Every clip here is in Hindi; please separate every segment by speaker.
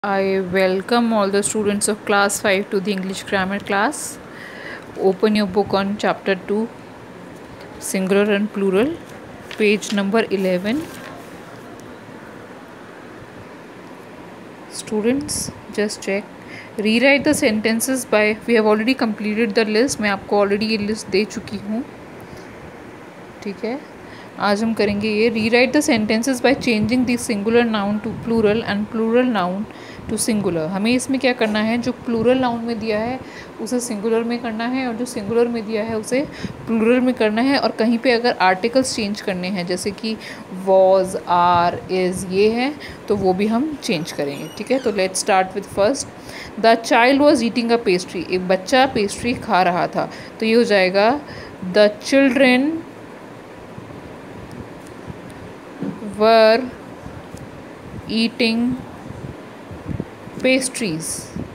Speaker 1: I welcome all the students of class 5 to the English grammar class. Open your book on chapter 2, singular and plural, page number 11. Students, just check. Rewrite the sentences by, we have already completed the list. मैं आपको already ये list दे चुकी हूँ. ठीक है, आज हम करेंगे ये. Rewrite the sentences by changing the singular noun to plural and plural noun to singular. हमें इसमें क्या करना है, जो प्लूरल नाउन में दिया है उसे सिंगुलर में करना है और जो सिंगुलर में दिया है उसे प्लूरल में करना है. और कहीं पे अगर आर्टिकल्स चेंज करने हैं जैसे कि वॉज, आर, इज़ ये हैं तो वो भी हम चेंज करेंगे. ठीक है, तो let's start with first. The child was eating a pastry. एक बच्चा पेस्ट्री खा रहा था तो ये हो जाएगा the children were eating pastries.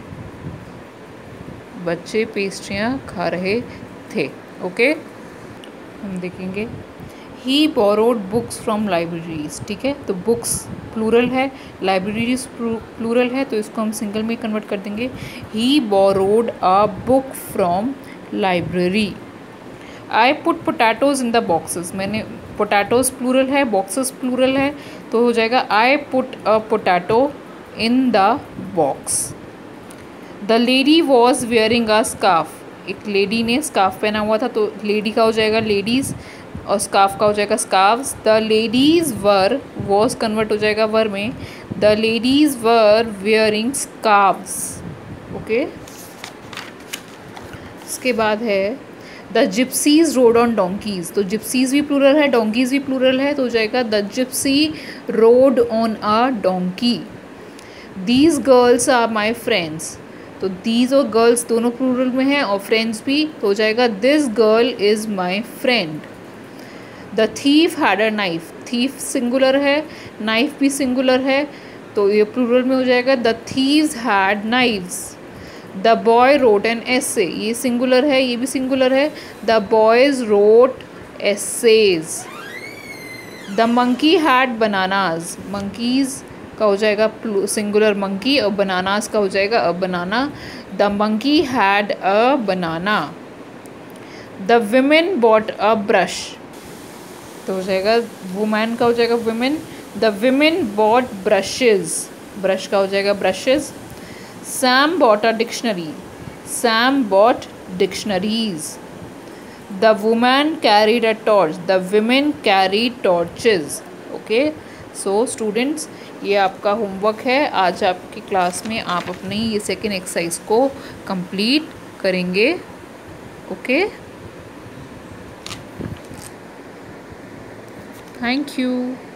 Speaker 1: बच्चे पेस्ट्रियाँ खा रहे थे. ओके, हम देखेंगे. ही borrowed books from libraries. ठीक है, तो बुक्स प्लूरल है, लाइब्रेरीज प्लूरल है, तो इसको हम सिंगल में कन्वर्ट कर देंगे. He borrowed a book from library. I put potatoes in the boxes. मैंने पोटैटोज़ प्लूरल है, बॉक्सेस प्लूरल है, तो हो जाएगा I put a potato in the box. The lady was wearing a scarf. एक लेडी ने स्कार्फ पहना हुआ था तो लेडी का हो जाएगा लेडीज़ और स्कार्फ का हो जाएगा scarfs. The ladies were, was convert हो जाएगा वर में. The ladies were wearing scarfs. Okay, इसके बाद है the gypsies rode on donkeys. तो जिप्सीज़ भी प्लूरल है, डोंकीज़ भी प्लूरल है, तो हो जाएगा the gypsy rode on a donkey. These girls are my friends. तो दीज और गर्ल्स दोनों प्लूरल में हैं और फ्रेंड्स भी, तो हो जाएगा this girl is my friend. The thief had a knife. Thief singular है, नाइफ भी सिंगुलर है, तो ये प्लूरल में हो जाएगा the thieves had knives. The boy wrote an essay. ये सिंगुलर है, ये भी सिंगुलर है. The boys road essays. The monkey had bananas. Monkeys का हो जाएगा सिंगुलर मंकी और बनानाज का हो जाएगा a banana. The monkey had a banana. The women bought a brush. तो हो जाएगा वुमेन का हो जाएगा women. The women bought brushes. Brush का हो जाएगा brushes. Sam bought a dictionary. Sam bought dictionaries. The woman carried a torch. The women carried torches. Okay, so students, ये आपका होमवर्क है. आज आपकी क्लास में आप अपनी ये सेकेंड एक्सरसाइज को कंप्लीट करेंगे. Okay, thank you.